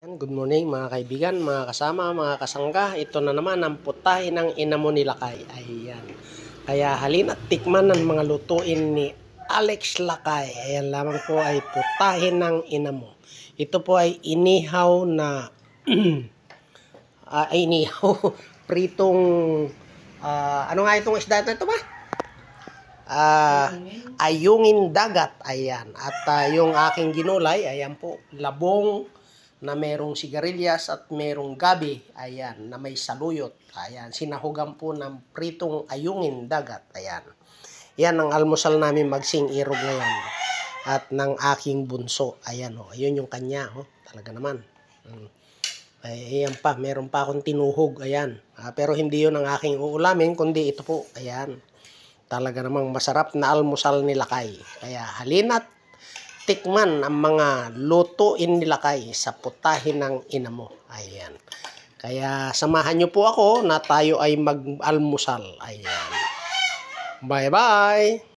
Good morning mga kaibigan, mga kasama, mga kasangga. Ito na naman ang putahe ng ina mo ni Lakay. Ayan. Kaya halina at tikman ng mga lutuin ni Alex Lakay. Ayan lamang po ay putahe ng ina mo. Ito po ay inihaw na inihaw pritong ano nga itong isda na ito ba? Ayungin dagat. Ayan. At yung aking ginulay, ayan po, labong na merong sigarilyas at merong gabi, ayan, na may saluyot. Ayan, sinahugan po ng pritong ayungin dagat. Ayan. Yan ang almusal namin magsing irog ngayon. At ng aking bunso. Ayan, oh. Ayun yung kanya, oh. Talaga naman. Ayan pa, meron pa akong tinuhog. Ayan. Pero hindi yun ang aking uulamin, kundi ito po. Ayan. Talaga namang masarap na almusal ni Lakay. Kaya halina't tikman ang mga lutuin ni Lakay sa putahe ng ina mo. Ayan. Kaya samahan niyo po ako na tayo ay mag-almusal. Ayan. Bye-bye!